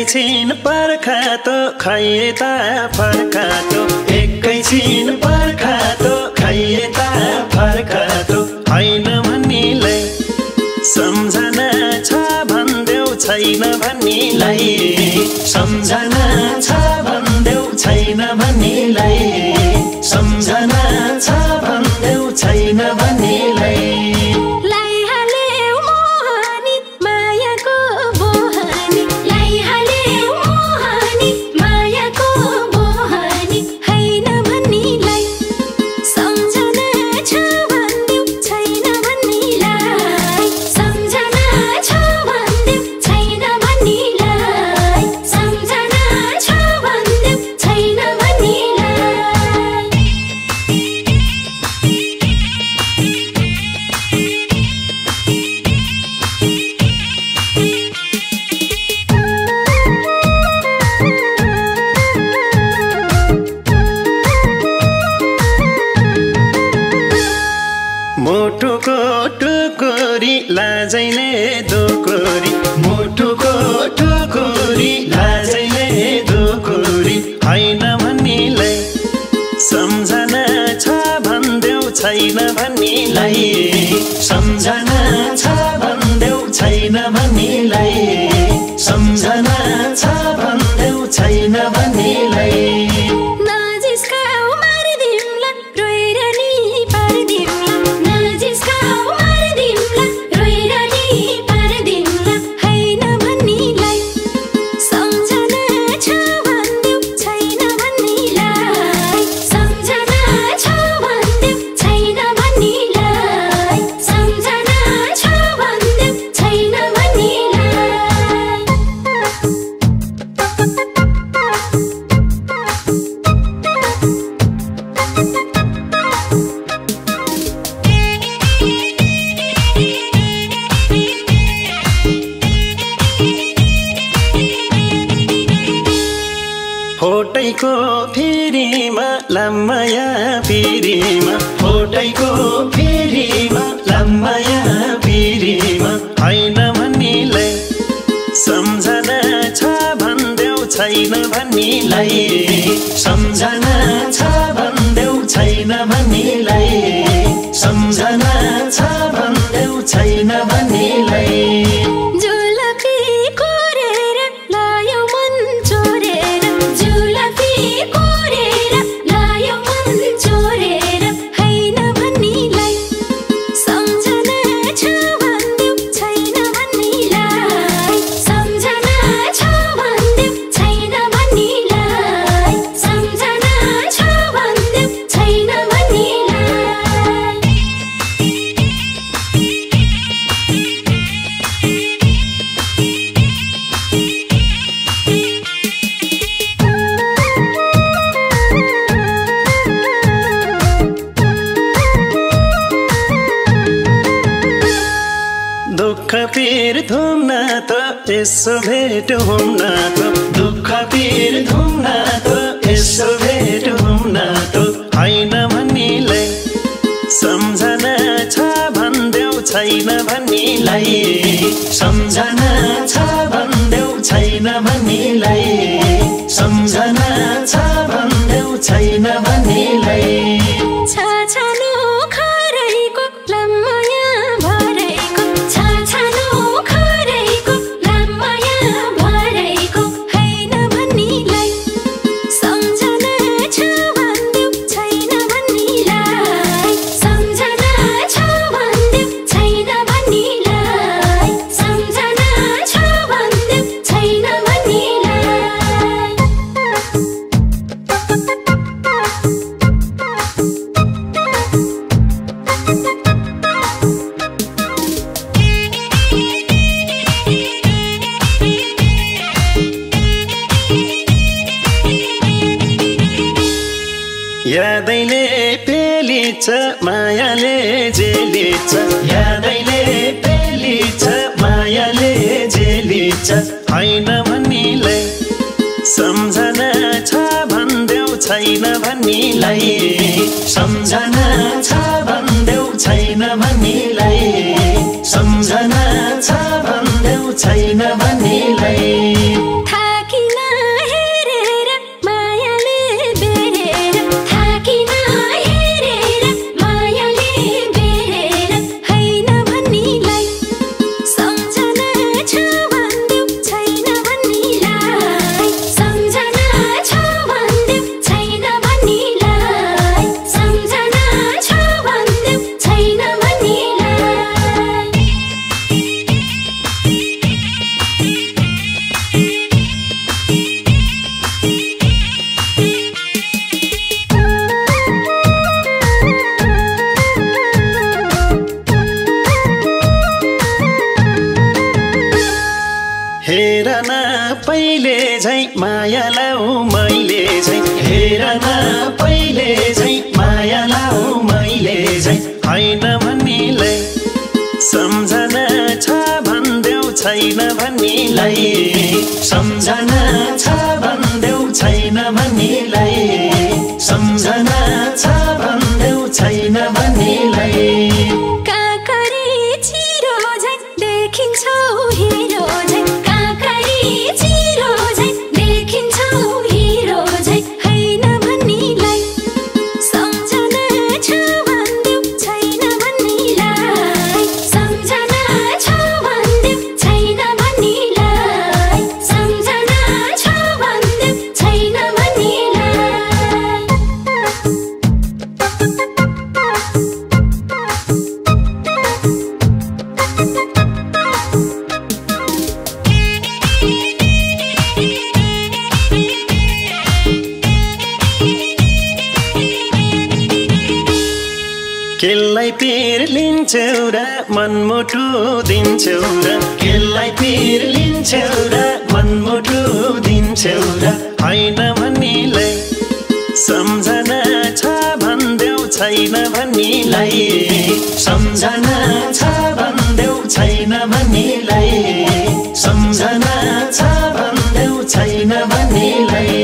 एकैछिन पर्खातो खैए त फर्कातो एकैछिन पर्खातो खैए त फर्कातो हैन भन्नेलाई सम्झना छ भन्देऊ छैन भन्नेलाई सम्झना छ भन्देऊ छैन भन्नेलाई सम्झना छ भन्देऊ छैन भन्नेलाई मुटुको टुकुरी लाजैले दुकुरी मुटुको टुकुरी लाजैले दुकुरी हैन भन्नेलाई सम्झना छ भन्देऊ छैन भन्नेलाई सम्झना छ भन्देऊ छैन भन्नेलाई सम्झना छ भन्देऊ छैन भन्नेलाई फोटैको फेरीमा लम्माया फेरीमा फोटैको फेरीमा लम्माया फेरीमा हैन भन्नेलाई सम्झना छ भन्देऊ छैन भन्नेलाई सम्झना छ भन्देऊ छैन भन्नेलाई सम्झना छ भन्देऊ छैन भन्नेलाई दुःख पीर धुम्न त यसो भेट हुन्न त दुःख पीर धुम्न त यसो भेट हुन्न त हैन भन्नेलाई सम्झना छ भन्देऊ छैन भन्नेलाई सम्झना छ भन्देऊ छैन भन्नेलाई सम्झना छ भन्देऊ छैन भन्नेलाई यादैले पेलिन्छ मायाले जेलिन्छ यादैले पेलिन्छ मायाले जेलिन्छ हैन भन्नेलाई सम्झना छ भन्देऊ छैन भन्नेलाई सम्झना छ भन्देऊ छैन भन्नेलाई सम्झना छ भन्देऊ छैन भन्नेलाई माया लाऊ मैले झै हेर न पहिले झै माया लाऊ मैले झै हैन भन्नेलाई सम्झना छ भन्देऊ छैन भन्नेलाई सम्झना छ भन्देऊ छैन भन्नेलाई सम्झना छ भन्देऊ छैन भन्नेलाई काकरी चिरो झै देखिन्छौ हिरो झै काकरी चिरो झै देखिन्छौ हिरो झै हैन भन्नेलाई सम्झना छ भन्देऊ छैन भन्नेलाई सम्झना छ भन्देऊ छैन भन्नेलाई सम्झना छ भन्देऊ छैन केलाई पिर लिन्छौ र मनमुटु दिन्छौ र केलाई पिर लिन्छौ र मनमुटु दिन्छौ र हैन भन्नेलाई सम्झना छ भन्देऊ छैन भन्नेलाई सम्झना छ भन्देऊ छैन भन्नेलाई सम्झना छ भन्देऊ छैन भन्नेलाई